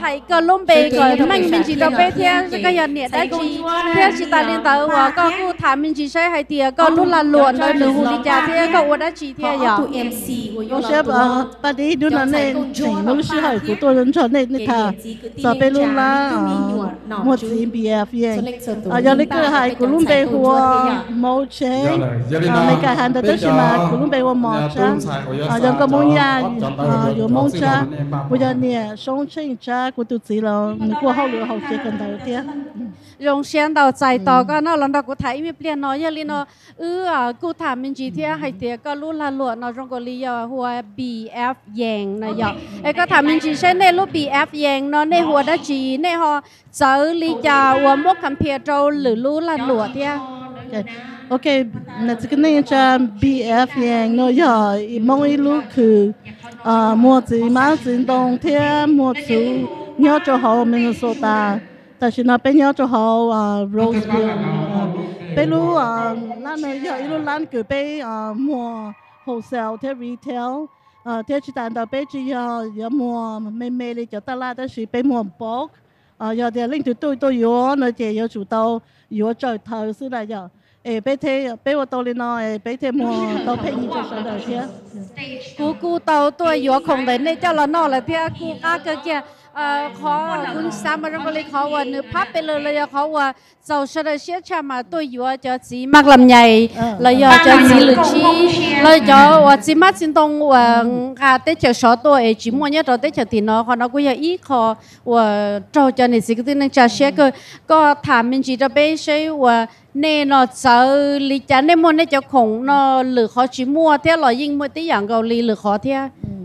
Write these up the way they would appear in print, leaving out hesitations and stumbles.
hay cơ lông bề cái mình chỉ đâu bề theo cái giờ nhẹ đã chỉ theo chỉ ta liên tới và có cô thảm mình chỉ sẽ hay tiệt có lúc là luồn rồi nửa hụt đi cha theo có đã chỉ theo giờ 我说把你都那那我们是还古多人说那他说被路啦莫子 BF 耶有那个还古龙被和毛钱那个还的都是嘛古龙被和毛钱有个毛呀有毛钱我要呢双亲家古都知了你过后了后些跟到的 dùng sen đầu chạy tàu có nó lần đầu cũng thấy mi plien nó như nó cô thảm mình chỉ theo hay tiệt có lúc là luộc nó trong cái lý do hoa BF Yang này giờ ấy có thảm mình chỉ xem này lúc BF Yang nó này hoa đã chỉ này họ giờ lý do hoa một compare trâu lử lúc là luộc theo OK 那这个那家 BF Yang nó giờ mong ý lúcคือmua gì mà gì đông theo mua chú nhớ cho họ Minnesota 但是呢，边要做好Roseville， 比如咱呢要一路咱个被mua wholesale 贴 retail， 贴去单到被只要mua 妹的就得啦，但是被mua bulk， 要的领就都有，那就要做到有在头是来要，被贴被我到里呢，被贴 mua 到便宜就上到贴。 姑到都有空的，那叫了闹了贴，姑阿个个。khó cũng sao mà trong cái khó và nữ pháp bây giờ là khó và giàu sau đó sẽ chả mà tôi vừa cho chị mặc làm nhảy là giờ cho chị lựa chi là giờ và chị mặc xin tông và tết chờ số tôi chỉ mua nhớ rồi tết chờ thì nó cũng giờ ít khó và cho nên chị cái nên trả sẽ có thảm mình chỉ cho bé sẽ và nên nó sợ lý trả nên mua nên cho khổng nó lựa khó chỉ mua theo là nhưng mua tí dạng cầu lựa khó theo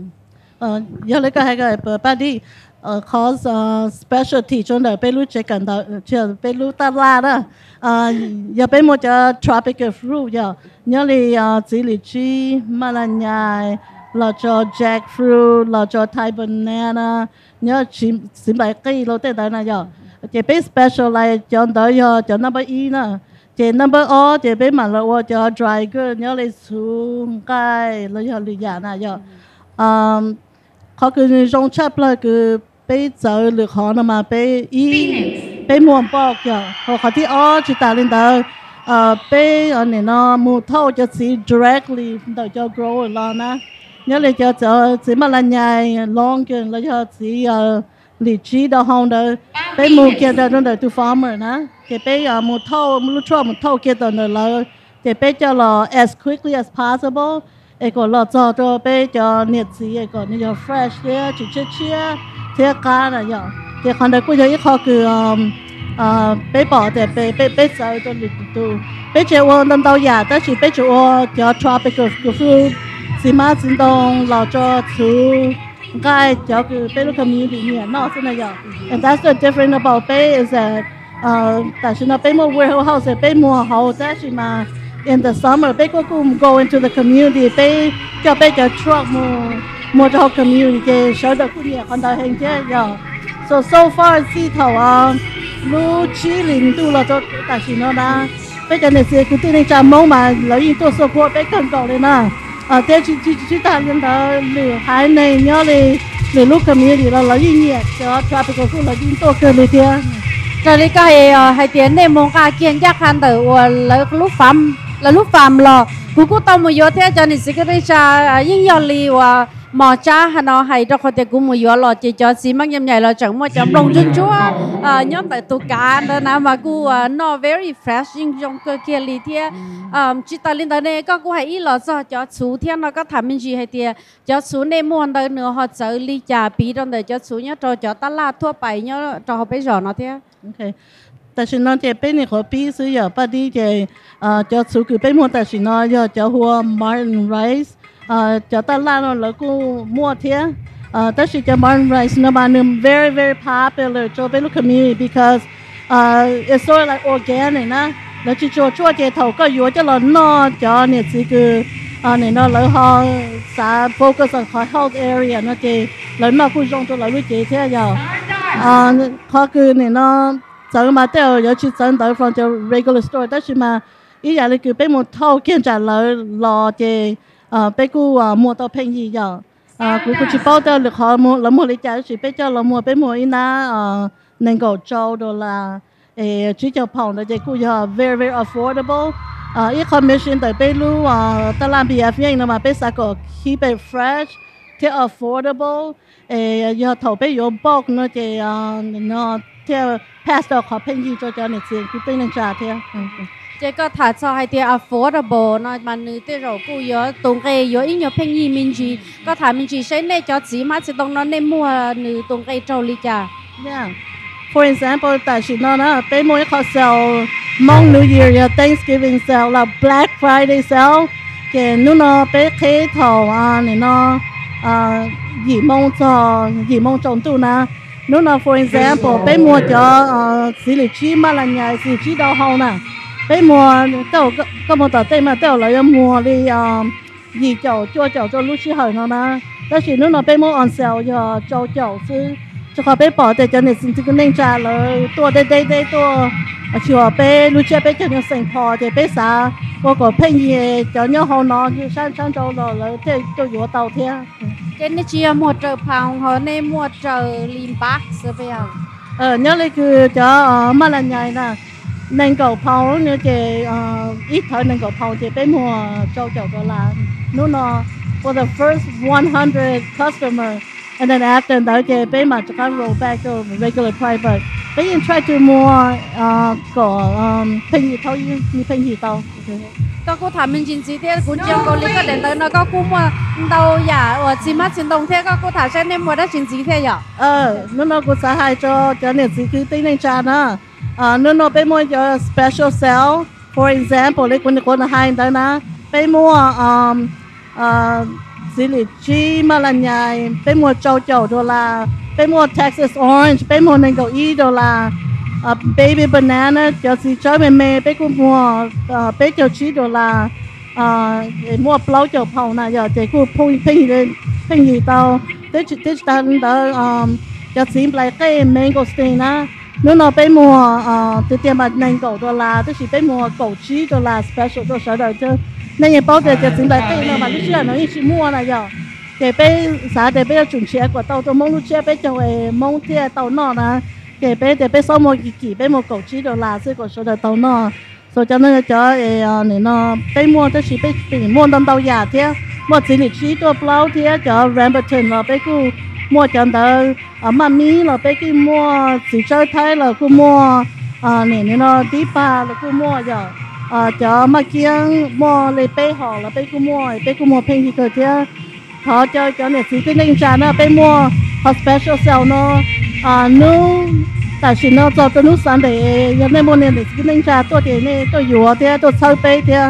giờ lấy cái hai cái Padee cause specialty 中的被路接感到就被路大拉的要被么叫 tropical fruit 要你哩紫荔枝马来亚老叫 jackfruit 老叫 Thai banana 你要吃买鸡老得的那要这被 special 来讲到要叫 number 1呢这 number 2这被买了我叫 dry good 你哩蔬菜了要哩呀那要เขาคือจงชับเลยคือไปเจอหรือขอนะมาไปม่วงปอกอย่างเขาที่จิตาลินดาไปอันนี้เนาะมูเท่าจะสี directly เดี๋ยวจะ grow แล้วนะเนี่ยเลยจะสีมาลันใหญ่ long เกินแล้วจะสีลิชีดาวห้องเดี๋ยวไปมูเกี่ยวกับนั่นเดี๋ยว to farmer นะจะไปมูเท่ามูรู้ชั่วมูเท่าเกี่ยวกับนั่นแล้วจะไปจะรอ as quickly as possibleก็เราจะไปจะเนี่ยสีก็นี่จะ fresh เนี่ยจุดเชี่ยเที่ยกันอะไรอย่างเที่ยคนเดียวก็ยังอีกข้อคือไปบอกแต่ไปเจอตัวหลุดตัวไปเจอว่านั่นตัวใหญ่แต่คือไปเจอว่าจะ tropical fruit สีมาสีตรงเราจะสูงก็จะคือไปรู้ community เนี่ยนอกจากนั้นอย่าง and that's the different about ไป is that แต่ฉันไปมั่ว warehouse ไปมั่ว house แต่ฉันมาin the summer, they go into the community. They just truck more the whole community. Show the kunia on the hang yeah. So far, see how lu chi lin tu la cho ta chỉ nó na. Bây giờ này sẽ cứ tin cha mong mà lấy to support bé cần cầu lên na. Thế chỉ ta lên đó lừa hai này nhớ đi lừa lúc community là lấy nhiệt cho tropical food là những to cơ đi kia. Rồi cái hai tiếng này mong cả kiên giác han tử lấy lúc phàm là lúc phàm lo cũng tao mua vô thế cho nên sẽ cái cha những giờ li và mò cha hà nó hay cho họ thì cũng mua vô lo chỉ cho xí mắc nhầm nhảy lo chẳng mua chấm lông chân chúa nhớ tại tụ cá đó nào mà cũng nó very fresh nhưng trong cơ kia li thế chỉ ta lên đó này có cũng hay lo cho chú thiên nó có thảm mình gì hay thì cho chú này mua đó nữa họ xử li trà bí đó để cho chú nhớ cho ta la thua bài nhớ cho họ bây giờ nó thế okay 但是呢，这边的河边是有把啲嘅叫出去边摸，但是呢要叫和 Martin Rice， 叫到拉了那个摸天，但是叫 Martin Rice 呢嘛，呢 very very popular 做边路 community because it's sort of like organic นะ，แล้วที่做嘅頭ก็อยู่จะเราเนาะ叫เนี่ย是個เนี่ยเนาะแล้วเขาสา focus on health area นะเจแล้วเนาะผู้用做แล้วรู้เจเท่าเขาคือเนี่ยเนาะgiờ mà theo giờ chỉ dẫn tới from the regular store, đó mà ý là cái bên một thau kiện trả lời lò thì bên cô mua tàu phèn gì giờ cũng chỉ bảo tao được họ mua là mua lấy trả chỉ biết cho là mua bé mua ina nên cầu trâu đồ là chỉ cho phòng là chỉ cũng giờ very very affordable ít commission tại bé lu ta làm BF nhưng mà bé sao có keep it fresh thì affordable giờ thầu bé vô bọc nó chỉ nó theo pass được họ penny cho này tiền cũng tên nên trả theo chỉ có thà cho hay thì affordable nó mà nữ thì rồi cũng có tung cái có ít nhiều penny mình chỉ có thà mình chỉ sẽ nên cho chỉ mà chỉ tông nó nên mua nữ tung cái trâu lý trả. Yeah. For example, tại vì nó bé mua cái sale Hmong New Year, Thanksgiving sale là Black Friday sale, cái nó bé khé thầu này nó gì mong trồng tu na, nó for example bé mua cho xử lý chi mà là nhà xử lý chi đau hông nè, bé mua tao có một tờ tên mà tao lại mua đi gì cho lúc xí hồi nó nè,但是nó bé mua on sale cho sư cho họ bé bỏ để cho nên xin cái nên trả lời tua đây tua chiều bé lúc trước bé cho nó sinh phò thì bé xả có penny cho nhau họ nó sang châu rồi thế tôi vừa tàu thế cái này chỉ mua trợ phòng họ nên mua trợ lim bạc sẽ phải không nhớ lấy cứ cho mà là nhảy nè nên cầu phao nữa thì ít thôi nên cầu phao thì bé mua châu là nó for the first 100 customer. And then after that, they pay much can roll back to regular price, but they can try to more penny tao như penny tao. Có thà mình chính chỉ thế cũng chẳng có lý có đến tới nó có cũng mà đâu giả ở chỉ mắt chính đồng thế có thà sẽ nên mua đó chính chỉ thế nhở? Nó cũng sẽ hay cho nên chỉ cứ tính nên trả nữa. Nó pay mua cho special sale. For example, lấy quân hay tới nó pay mua xử lý chi mà là nhài bé mua châu đô la bé mua Texas orange bé mua nên cầu đô la baby banana cho chị cho mẹ bé cũng mua bé cho $9 để mua plau cho phao này giờ thì cũng phun gì tao tết ta cho chị lại cái mango stain á nó bé mua từ tiền mà nên cầu đô la tức là bé mua cầu $9 special cho sở đời chứ nên như bao giờ chính là cái nào mà lúc trước nó ít mua này giờ để bé xã để bé chuẩn chế của tàu tôi mong lúc trước bé cho mong theo tàu nọ nè để bé sau một kỳ bé một cầu $9 sẽ có số đời tàu nọ rồi cho nên cho này nó bé mua tới chỉ bé mua đông tàu giả thế mua chỉ là chỉตัว plau thế cho Ramberton là bé cứ mua cho đỡ mami là bé cứ mua chỉ chơi thái là cứ mua này nó tí ba là cứ mua giờ cho mà kia mua lấy bé họ là bé cũng mua penny cơ thế họ cho này chỉ cái nên trả nó bé mua họ special sale nó tại vì nó cho tôi nút sáng để giờ này mua này để cái nên trả tôi thì này tôi vừa thế tôi chơi bé thế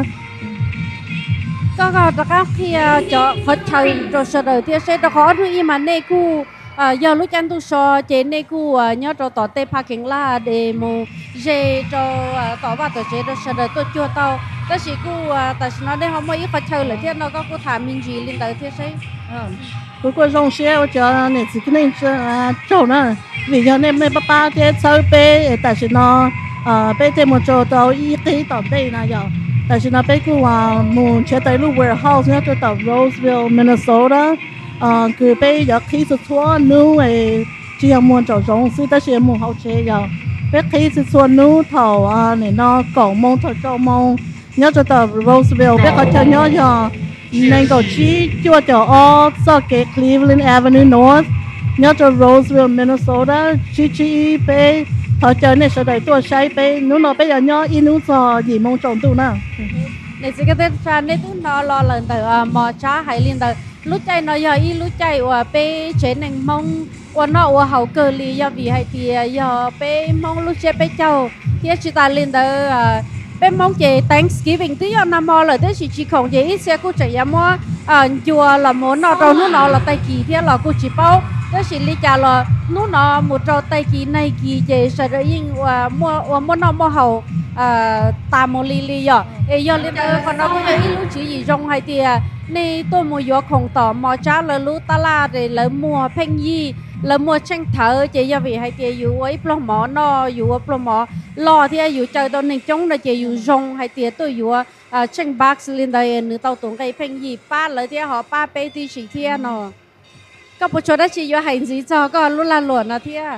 có các khi cho họ chơi rồi sau đó thì sẽ có thứ mà này cu giờ lúc anh tu so chế này cu nhớ cho tỏ tê parking là để mua dễ cho tỏ vào tỏ chế rồi sau đó tôi chưa tao đó chỉ cu tại nó đây không mấy ít phải chơi lại thế nó có thả mình gì lên tới thế đấy cô rong xe cho này chỉ cái này chỗ nữa vì giờ này mấy ba thế chơi bé tại vì nó bé thêm một chỗ tao ít cái tỏ tê này giờ tại vì nó bé cu mua chế tới lúc warehouse nhớ cho tao Roseville Minnesota cứ bây giờ khi sự thua nu chỉ là muốn trồng giống sư ta chỉ muốn học chế giờ bây khi sự thua nu thầu này nó cổ mông thầu trâu mông nhớ cho tờ Roseville bây giờ cho nhớ giờ nên cầu chỉ chua cho so cái Cleveland Avenue North nhớ cho Roseville Minnesota chỉ bây thầu cho này sẽ đợi tôi sai bây nó bây giờ nhớ in nu so gì mông trồng tu nào này chỉ cái tên fan này tu nó lo lần từ mò chá hay liên từ lúc chạy nó giờ lúc chạy ở pe trên nền mông ở nó ở hậu cơ li giờ vì hay thì giờ pe mông lúc chạy pe châu thì chỉ ta lên tới pe mông chạy Thanksgiving tí giờ năm mò lại tới chỉ không chạy ít xe cô chạy mua chùa là muốn nó đâu nó là tay kỳ thế là cô chỉ bao tới chỉ li trả là nó một trâu tay kỳ này kỳ chạy sẽ được in mua nó mua hậu ta một li giờ giờ lên tới còn nó cũng ít lúc chỉ gì trong hay thì này tôi mua gió không tỏ mò trả là lú ta la để lấy mua penny là mua tranh thở chỉ do vì hay thì dù ấy plom mỏ nó dù plom mỏ lo thì dù chơi tôi nên chống là chỉ dù rong hay thì tôi dù tranh box lên đây nữa tao tốn cái penny ba lấy thì họ ba pe thì chỉ thiên nó có một chỗ đó chỉ có hành gì cho có lúc là luận nó thế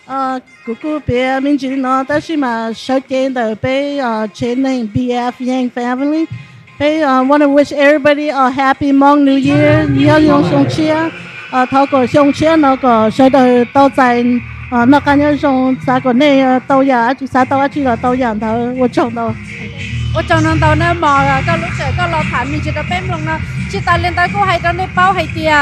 Cô bé mình chỉ nói đó mà sau khi đó bé trên name BF Yang family bé want to wish everybody a happy Hmong New Year nhớ用送chia thao có送chia nó có sau đó tao tại nó cái nhớ送啥个那豆芽就啥豆芽去了豆芽头我种到。 我trong nó tàu nó mò có lúc sẽ có lo thảm mình chỉ đã bém luôn nó chỉ ta lên tới cô hay đó nên bao hay tiề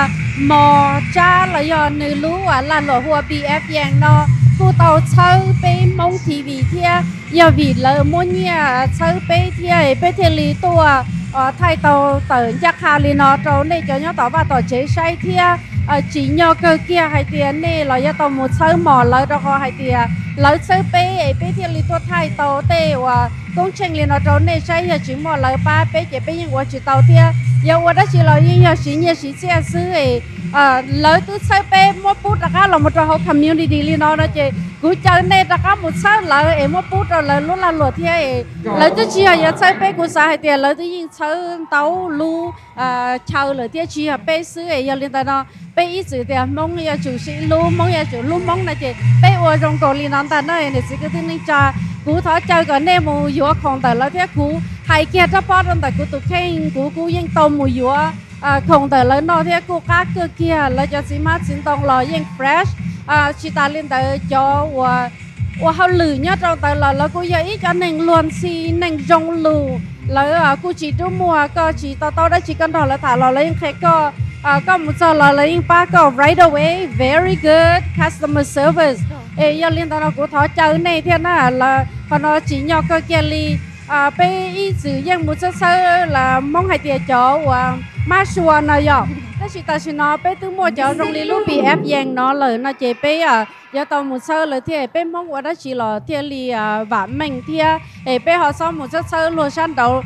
mò cha là do nữ lú là lỗ hùa BF Yang nó cô tàu chơi bé mông TV thia giờ vì lỡ muốn nhà chơi bé thia bé thia lý tua thay tàu tới chắc hà lý nó trâu này cho nhau tàu và tàu chế say thia chỉ nhau cơ kia hay tiền này là do tàu một chơi mò lỡ đó có hay tiền lỡ chơi bé thia lý tua thay tàu tê và công trình liền nó trâu này say giờ chỉ mò lỡ ba bé chỉ bé nhưng qua chỉ tàu thia giờ qua đó chỉ là nhưng giờ chỉ nhà chỉ xe xứ ấy lỡ tôi chơi bé một phút đã là một trò học community liền nó chị cú chơi này đã một sao lỡ em một phút rồi lỡ lúc là luật thia lỡ tôi chỉ là chơi bé cú sai tiền lỡ tôi nhìn chơi tàu lu chơi lỡ thia chỉ là bé xứ ấy giờ liền tại nó bé ít chữ tiền mong giờ chủ sĩ lu mong giờ chủ lu mong là chị bé ở trong cổ liền nó tại nó này chỉ cái thứ này cho cú thọ chơi cái này một vừa không tại lỡ thia cú hay kia cho bao trong tại cú tụi khen cú yên tôm một vừa không tại lỡ nó thia cú cá cơ kia lỡ cho xí mát xin tông lỡ yên fresh chị ta lên tới cho và họ lử nhá trong tại là cô giờ ít cho nên luôn xí nên rong lù là cô chỉ đúng mùa có chỉ tao đã chỉ cần đó là thả lò lên khách có một số là lên ba có right away very good customer service giờ lên tao cô thọ chơi này thế nào là còn nó chỉ nhau cơ kia li bé ý sử dụng một số là mong hay tiền chỗ và má xua nó giờ đó chỉ ta chỉ nói bé từ mua chỗ trong lý lúc bị ép giang nó lời nó chế bé giờ tao một sơ lời thì bé mong qua đó chỉ là thì li vạn mình thì bé họ xong một sơ lúa san đầu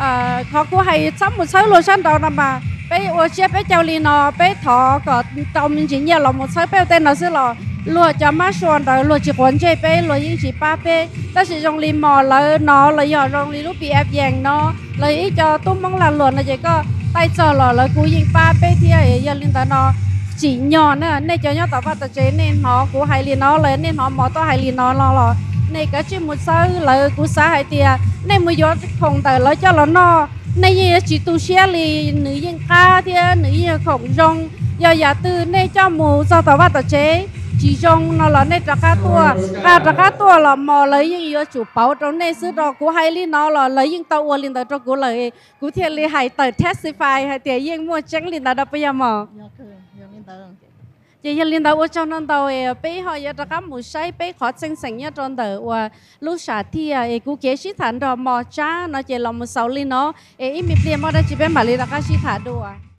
họ cũng hay xong một sơ lúa san đầu nằm mà bé ở chế bé châu li nó bé thọ có tao mình chỉ nhớ là một sơ bé tên nó sẽ là lúa cho má xua đầu lúa chỉ quấn chế bé lúa những chỉ ba bé đó chỉ trong li mò lời nó lời giờ trong li lúc bị ép giang nó lời ý cho tôi mong là lúa nó chỉ có tay chờ là cú yên ba bé thì giờ liên tới nó chỉ nhỏ nữa nên cho nhau tao bắt tao chế nên họ cú hay liền nó lên nên họ mò tao hay liền nó lo này cái chuyện một sao là cú xã hay tiệt nên mới vô không tới lấy cho nó này chỉ tu xe li nữ yên ca thì nữ yên khổng rong giờ từ này cho mù sao tao bắt tao chế chỉ trong nó là này trả cá tua là mò lấy những yếu chủ bảo trong này xứ đó cú hay li nó là lấy những tàu liên tới trong cú lấy cú thiệt li hay tới testify hay tiền những mua trắng liên tới đó bây giờ mà chỉ liên tới ở trong nó tàu bây họ giờ trả cá một say bây họ sinh sinh nhá trong tàu và lúc xả thì cú kế sĩ thản đó mò cha nó chỉ là một sáu li nó ít mi tiền mà đó chỉ bên mà li trả cá sĩ thản đồ